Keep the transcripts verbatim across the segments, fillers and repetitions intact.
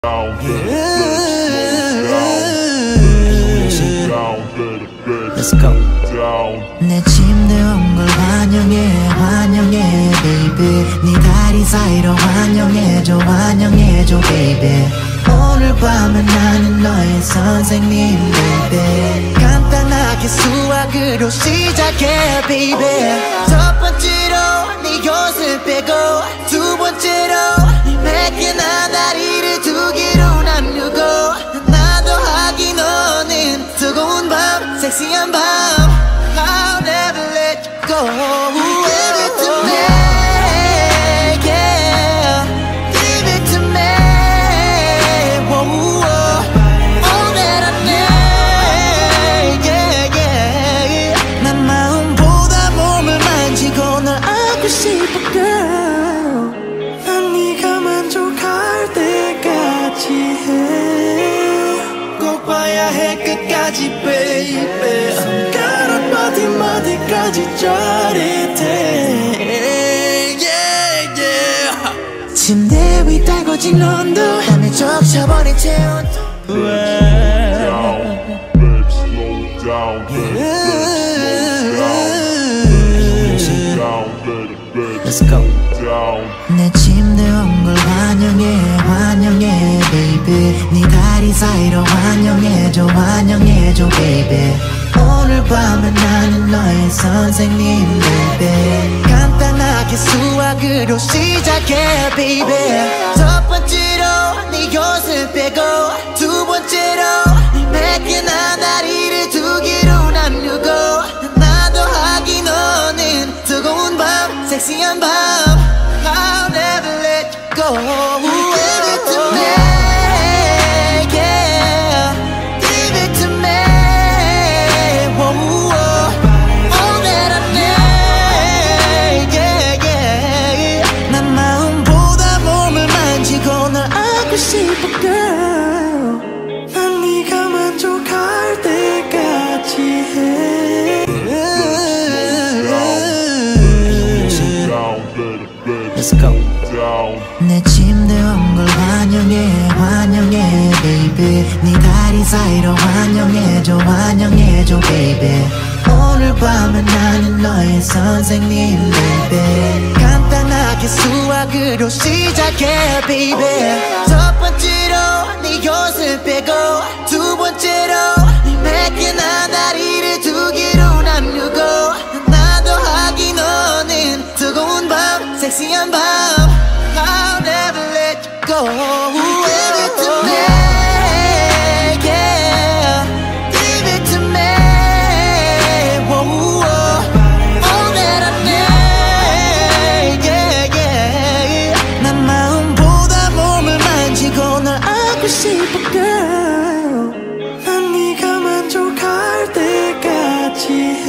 Let's go. 내 침대 온 걸 환영해 환영해 baby 네 다리 사이로 환영해줘 환영해줘 baby 오늘 밤은 나는 너의 선생님 baby 간단하게 수학으로 시작해 baby 첫 번째로 네 옷을 빼고 두 번째로 내게 나 다리를 두 개로 나누고 나도 하기 너는 뜨거운 밤 섹시한 밤 I'll never let you go Give it to me yeah Give it to me whoa, whoa. All that I need yeah yeah 난 마음보다 몸을 만지고 널 안고 싶어 girl 난 네가 만족할 때까지 해 꼭 봐야 해 끝까지 baby 손가락 마디마디까지 짜릿해 yeah, yeah. 침대 위 달궈진 온도 땀에 적셔버린 체온도 Let's go. 내 침대 온 걸 환영해 환영해 baby 네 다리 사이로 환영해줘 환영해줘 baby 오늘 밤은 나는 너의 선생님 baby 간단하게 수학으로 시작해 baby 첫 번째로 네 옷을 빼고 두 번째로 내게 나 다리를 두 개로 나누고 나도 하기 너는 뜨거운 밤 섹시한 밤 I'll never let you go Give it to me yeah Give it to me whoa, whoa. All that I need yeah yeah 난 마음보다 몸을 만지고 널 안고 싶어 girl 난 네가 만족할 때까지 해 Let's go. 내 침대 온 걸 환영해 환영해 baby 네 다리 사이로 환영해줘 환영해줘 baby 오늘 밤은 나는 너의 선생님 baby 간단하게 수학으로 시작해 baby 첫 번째로 네 옷을 빼고 두 번째로 내게 나 다리를 두 개로 나누고 나도 하기 너는 뜨거운 밤 섹시한 밤 I'll never let you go Give it to me yeah Give it to me whoa, whoa. All that I need yeah yeah 난 마음보다 몸을 만지고 널 안고 싶어 girl 난 네가 만족할 때까지 해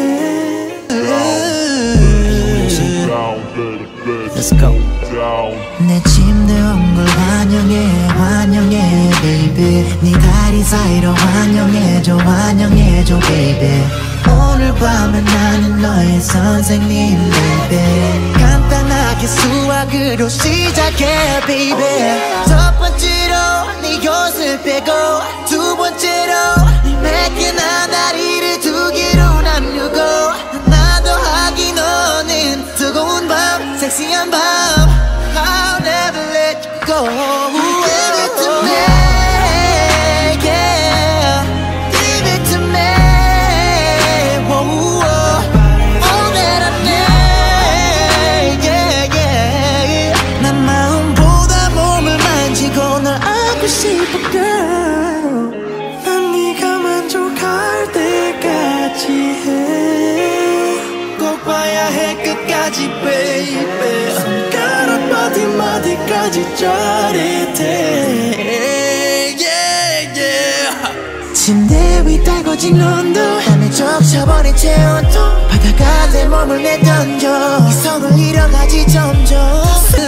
Let's go. 내 침대 온 걸 환영해 환영해 baby 네 다리 사이로 환영해줘 환영해줘 baby 오늘 밤은 나는 너의 선생님 baby 간단하게 수학으로 시작해 baby 첫 번째로 네 옷을 빼고 두 번째로 내게 나 다리를 두 개로 나누고 나도 하기 너는 뜨거운 밤 섹시한 밤 I'll never let you go Give it to me yeah Give it to me whoa, whoa. All that I need yeah yeah 난 마음보다 몸을 만지고 널 안고 싶어 girl 난 네가 만족할 때까지 해 꼭 봐야 해 끝까지 baby 손가락 마디마디까지 짜릿해 yeah, yeah. 침대 위 달궈진 온도 땀에 적셔버린 체온도 바다가 내 몸을 내던져 이성을 잃어가지 점점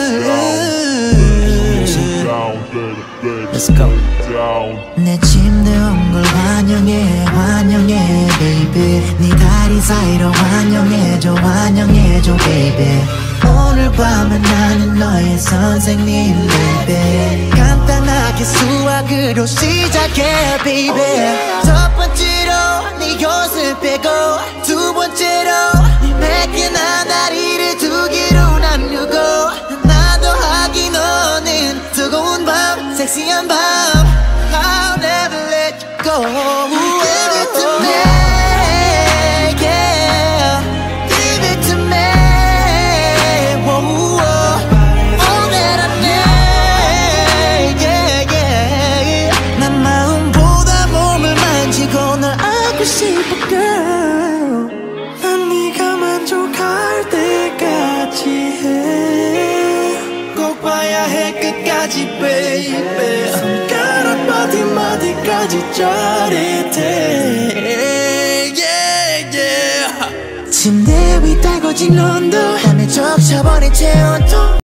Let's go. 내 침대 온 걸 환영해 환영해 baby 네 다리 사이로 환영해줘 환영해줘 baby 오늘 밤은 나는 너의 선생님 baby 간단하게 수학으로 시작해 baby. 첫 번째로 네 옷을 빼고 두 번째로 내게 나다리를 두 개로 나누고 나도 하기 너는 뜨거운 밤 섹시한 밤 I'll never let you go. Give it to me, yeah. Give it to me, whoa, whoa. All that I need, yeah, yeah. 난 마음보다 몸을 만지고 널 안고 싶어 girl. 난 네가 만족할 때까지 해. 꼭 봐야 해 끝까지 baby. 손가락 마디 마디까지 짜릿해 yeah, yeah. 침대 위 달궈진 온도 땀에 적셔버린 채 온통